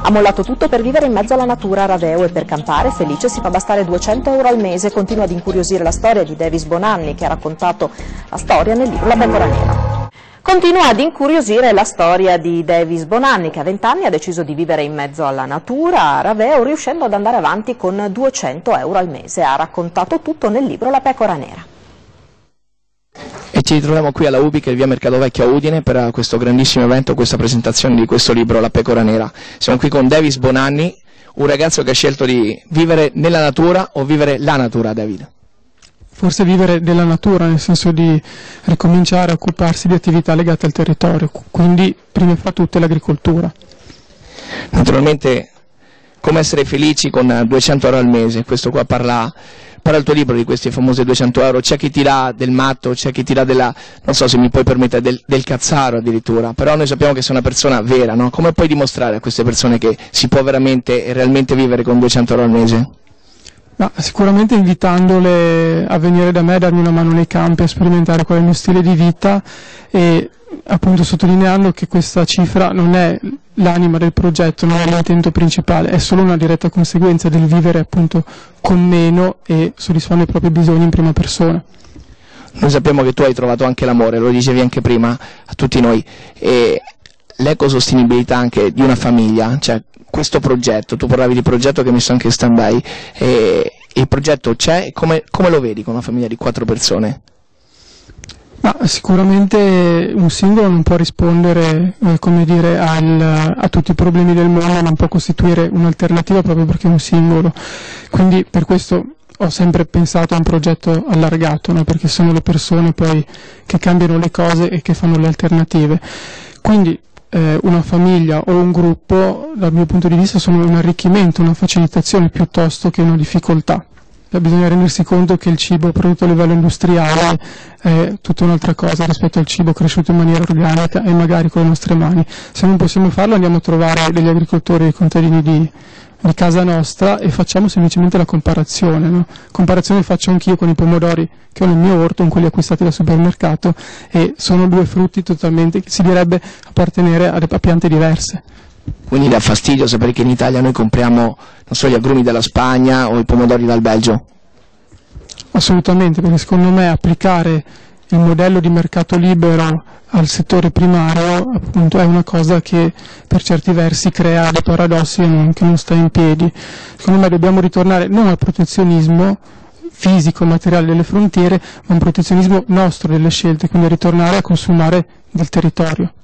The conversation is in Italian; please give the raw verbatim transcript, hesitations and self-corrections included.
Ha mollato tutto per vivere in mezzo alla natura a Raveo e per campare felice si fa bastare duecento euro al mese. Continua ad incuriosire la storia di Davis Bonanni, che ha raccontato la storia nel libro La pecora nera. Continua ad incuriosire la storia di Davis Bonanni, che a vent'anni ha deciso di vivere in mezzo alla natura a Raveo, riuscendo ad andare avanti con duecento euro al mese. Ha raccontato tutto nel libro La pecora nera. E ci ritroviamo qui alla Ubica, in via Mercato Vecchio a Udine, per questo grandissimo evento, questa presentazione di questo libro La pecora nera. Siamo qui con Davis Bonanni, un ragazzo che ha scelto di vivere nella natura o vivere la natura, David? Forse vivere della natura, nel senso di ricominciare a occuparsi di attività legate al territorio, quindi prima fra tutte l'agricoltura. Naturalmente, come essere felici con duecento euro al mese, questo qua parla, parla il tuo libro di questi famosi duecento euro, c'è chi ti dà del matto, c'è chi ti dà della, non so se mi puoi permettere, del, del cazzaro addirittura, però noi sappiamo che sei una persona vera, no? Come puoi dimostrare a queste persone che si può veramente e realmente vivere con duecento euro al mese? Ma sicuramente invitandole a venire da me, a darmi una mano nei campi, a sperimentare qual è il mio stile di vita e appunto sottolineando che questa cifra non è l'anima del progetto, non è l'intento principale, è solo una diretta conseguenza del vivere appunto con meno e soddisfare i propri bisogni in prima persona. Noi sappiamo che tu hai trovato anche l'amore, lo dicevi anche prima a tutti noi, e l'ecosostenibilità anche di una famiglia, cioè questo progetto, tu parlavi di progetto che hai messo anche in stand-by, e il progetto c'è, come, come lo vedi con una famiglia di quattro persone? Ma sicuramente un singolo non può rispondere eh, come dire, al, a tutti i problemi del mondo, non può costituire un'alternativa proprio perché è un singolo, quindi per questo ho sempre pensato a un progetto allargato, no? Perché sono le persone poi che cambiano le cose e che fanno le alternative. Quindi eh, una famiglia o un gruppo, dal mio punto di vista, sono un arricchimento, una facilitazione piuttosto che una difficoltà. Bisogna rendersi conto che il cibo prodotto a livello industriale è tutta un'altra cosa rispetto al cibo cresciuto in maniera organica e magari con le nostre mani. Se non possiamo farlo andiamo a trovare degli agricoltori e contadini di, di casa nostra e facciamo semplicemente la comparazione, no? Comparazione faccio anch'io con i pomodori che ho nel mio orto, con quelli acquistati dal supermercato, e sono due frutti totalmente, si direbbe, appartenere a, a piante diverse. Quindi dà fastidio sapere che in Italia noi compriamo, non so, gli agrumi dalla Spagna o i pomodori dal Belgio? Assolutamente, perché secondo me applicare il modello di mercato libero al settore primario appunto è una cosa che per certi versi crea dei paradossi che non sta in piedi. Secondo me dobbiamo ritornare non al protezionismo fisico, materiale delle frontiere, ma un protezionismo nostro delle scelte, quindi ritornare a consumare del territorio.